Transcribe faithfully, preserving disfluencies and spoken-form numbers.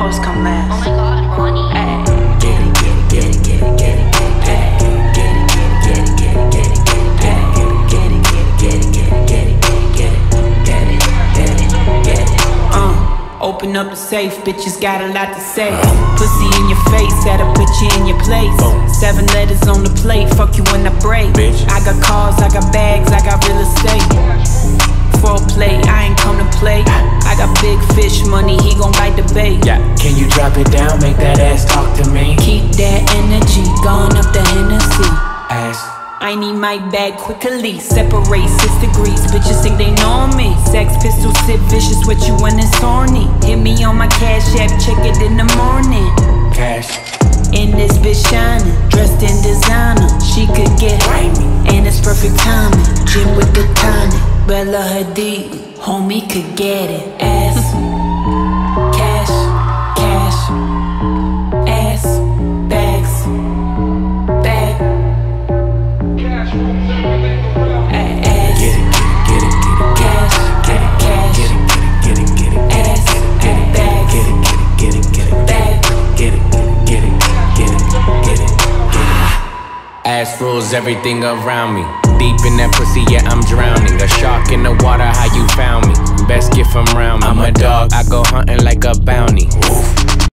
hoes come last. Oh my god, Ronnie. Ay. Get it, get it, get it, get it, get it, get it, get it, get it, get it, get it, get it, get it, get it, get it, get it, get it, get it, get it, get it. Uh, open up the safe, bitches got a lot to say. Pussy in your face, that'll put you in your place. Seven letters on the plate, fuck you when I break. I got cars, I got bags, I got real estate. Foreplay, I ain't come to play. I got big fish money, he gon' bite the bait. Yeah, can you drop it down, make that ass talk to me? Keep that energy, gone up the Hennessy. Ass. I need my bag quickly, separate six degrees, bitches think they know me. Sex pistol, sit vicious with you when it's horny. Hit me on my cash app, check it in the morning. Cash. In this bitch shining, dressed in designer. She could get right, and it's perfect timing. Gym with the tonic, Bella Hadid, homie could get it. Ass, cash, cash, ass, bags, bag. Ass, Get it, get it, get it, cash, get it, cash, get it, get it, get it, get it, ass, get it, bags, get it, get it, get it, bag. get it, get it, get it, get it, get it. Ass rules everything around me. Deep in that pussy, yeah, I'm drowning. A shark in the water, how you found me? Best gift from round me. I'm a dog, I go hunting like a bounty. Oof.